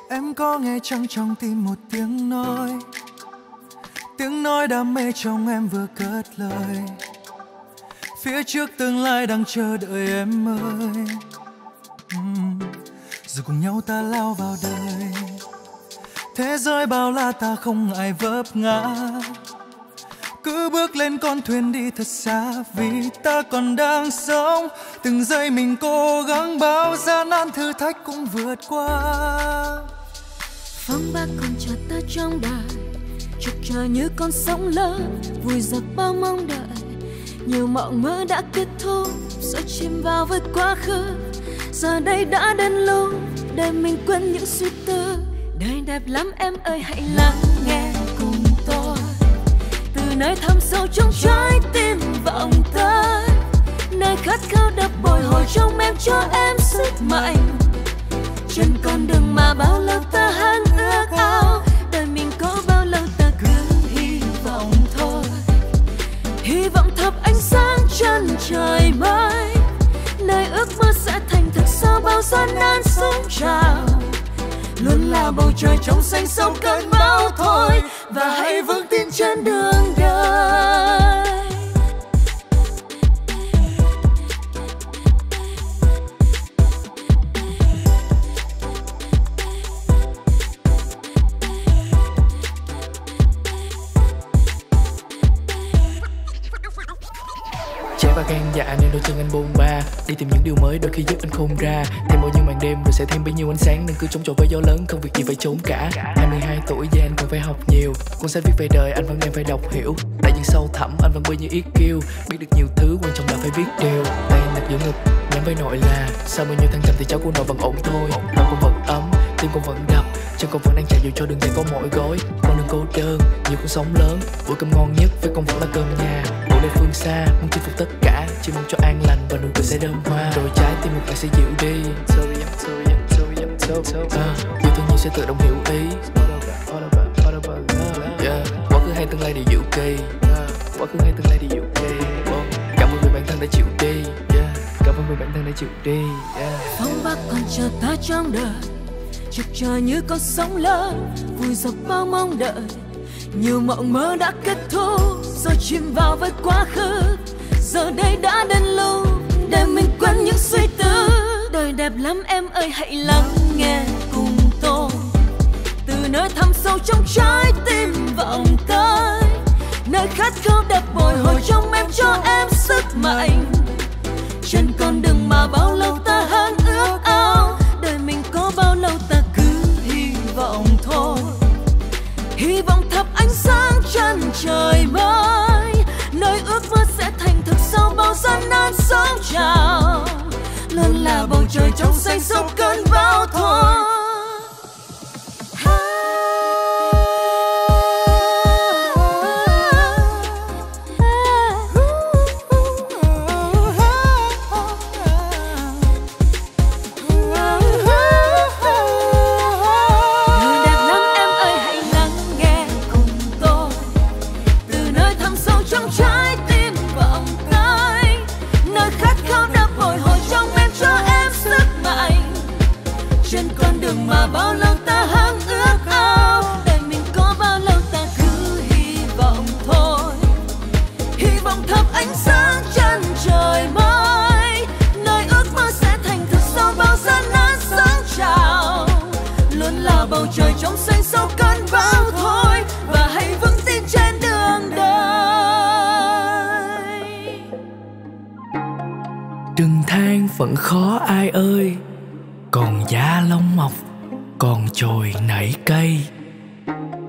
Em có nghe chăng trong tim một tiếng nói đam mê trong em vừa cất lời. Phía trước tương lai đang chờ đợi em ơi. Rồi cùng nhau ta lao vào đời. Thế giới bao la ta không ngại vấp ngã. Cứ bước lên con thuyền đi thật xa, vì ta còn đang sống. Từng giây mình cố gắng, bao gian nan thử thách cũng vượt qua. Phong ba còn chờ ta trong đời, chực chờ như con sóng lớn, vùi dập bao mong đợi. Nhiều mộng mơ đã kết thúc, rồi chìm vào với quá khứ. Giờ đây đã đến lúc để mình quên những suy tư. Đời đẹp lắm em ơi, hãy lắng nghe cùng tôi. Từ nơi thẳm sâu trong trái tim vọng tới, nơi khát khao đập bồi hồi trong em, cho em sức mạnh. Trên con đường mà bao lâu ta hằng ước ao, đời mình có bao lâu ta cứ hy vọng thôi. Hy vọng thắp ánh sáng chân trời mới, nơi ước mơ sẽ thành thực sau bao gian nan sóng trào. Luôn là bầu trời trong xanh sau cơn bão thôi, và hãy vững tin trên đường đời. Và gan dạ nên đôi chân anh bôn ba, đi tìm những điều mới đôi khi giúp anh khôn ra. Thêm bao nhiêu màn đêm rồi sẽ thêm bấy nhiêu ánh sáng, nên cứ chống chọi với gió lớn, không việc gì phải trốn cả. 22 tuổi và anh còn phải học nhiều, cuốn sách viết về đời anh vẫn đang phải đọc hiểu. Đại dương sâu thẳm anh vẫn bơi như yết kiêu, biết được nhiều thứ quan trọng là phải biết điều. Tay nđặt giữa ngực nhắm với nội là, sau bao nhiêu thăng trầm thì cháu của nội vẫn ổn thôi. Lòng con vẫn ấm, tim con vẫn đập, chân con vẫn đang chạy dù cho đường dài có mỗi gối. Con đừng cô đơn, nhiều con sóng lớn, bữa cơm ngon nhất với con vẫn là cơm nhà. Bộ lên phương xa, muốn chinh phục tất cả, chỉ mong cho an lành và nụ cười sẽ đơm hoa. Rồi trái tim một ngày sẽ dịu đi, yêu thương nhiều sẽ tự động hiểu ý. Quá khứ hay tương lai đều diệu kỳ, quá khứ hay tương lai đều diệu kỳ. Cảm ơn vì bản thân đã chịu đi, cảm ơn vì bản thân đã chịu đi. Phong ba còn chờ ta trong đời, chực chờ như con sóng lớn, vùi dập bao mong đợi. Nhiều mộng mơ đã kết thúc, rồi chìm vào với quá khứ. Giờ đây đã đến lúc để mình quên những suy tư. Đời đẹp lắm em ơi, hãy lắng nghe cùng tôi. Từ nơi thẳm sâu trong trái tim vọng tới, nơi khát khao đập bồi hồi trong em, cho em sức mạnh. Trên con đường mà bao lâu ta hằng ước ao, đời mình có bao lâu ta cứ hy vọng thôi. Hy vọng thắp ánh sáng chân trời mới, nơi ước mơ sẽ thành thực sau bao gian nan sóng trào. Luôn là bầu trời trong xanh sau cơn bão thôi. Mà bao lâu ta hằng ước ao, đời mình có bao lâu ta cứ hy vọng thôi. Hy vọng thắp ánh sáng chân trời mới, nơi ước mơ sẽ thành thực sau bao gian nan sóng trào. Luôn là bầu trời trong xanh sau cơn bão thôi, và hãy vững tin trên đường đời. Đừng than phận khó ai ơi, còn da lông mọc, còn chồi nảy cây.